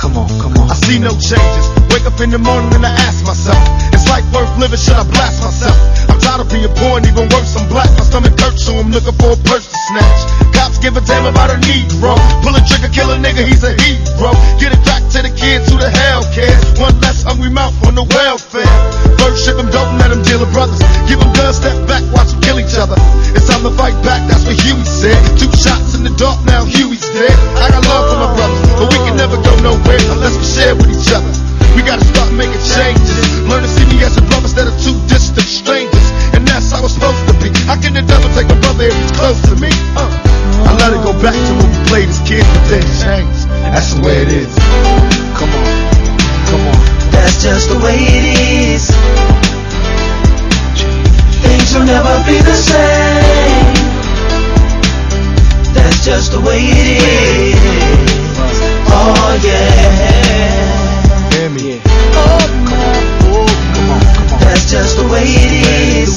Come on. I see no changes. Wake up in the morning and I ask myself, is life worth living? Should I blast myself? I'm tired of being poor and even worse, I'm black. My stomach hurts, so I'm looking for a purse to snatch. Cops give a damn about a Negro. Pull a trigger, kill a nigga, he's a hero. Get it back to the kids who the hell cares. One less hungry mouth on the welfare. First ship them, don't let them deal with brothers. Give them guns, step back, watch them kill each other. It's time to fight back, that's what Huey said. 2 shots in the dark, now Huey's dead. I got love for my brothers, but we can never go nowhere unless we share with each other. We gotta start making changes. Learn to see me as a brother instead of 2 distant strangers. And that's how it's supposed to be. How can the devil take a brother if he's close to me? I let it go back to when we played as kids, but then changed. That's the way it is. Come on. That's just the way it is. Things will never be the same. That's just the way it is. Oh yeah. Hear me? Come on. That's just the way it is.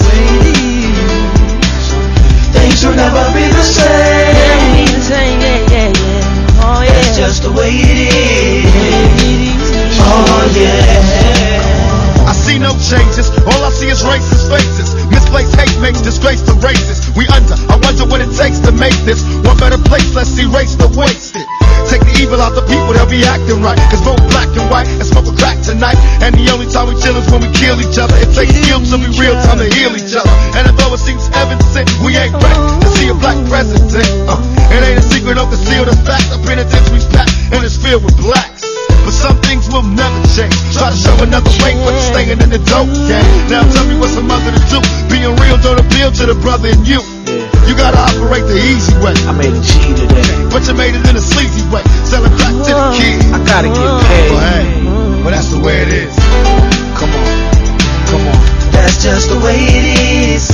Things will never be the same. Oh yeah. That's just the way it is. Oh yeah. I see no changes, all I see is racist faces. Misplaced hate makes disgrace to races. We under, I wonder what it takes to make this one better place. Let's erase the wasted. Take the evil out the people, they'll be acting right. Cause both black and white and smoke a crack tonight. And the only time we chill is when we kill each other. It takes skill to be real time to heal each other. And although it seems evident, we ain't ready to see a black president. It ain't a secret, don't conceal the facts. Our penitentiary's packed and it's filled with blacks. But some things will never change. Try to show another way, but you're staying in the dope game. Now tell me what's a mother to do. Being real don't appeal to the brother in you. You gotta operate the easy way. I made a G today, but you made it in a sleazy way. Selling crack to the kids. I gotta get paid. But hey, that's the way it is. Come on. That's just the way it is.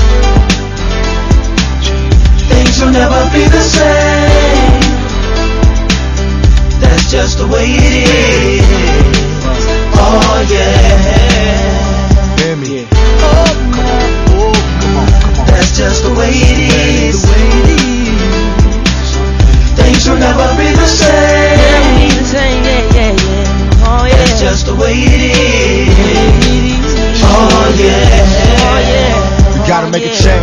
Things will never be the same. That's just the way it is. Oh yeah. Hear me? Come on. That's just the way it is. Things will never be the same. Oh yeah. That's just the way it is. Oh yeah. We gotta make a change.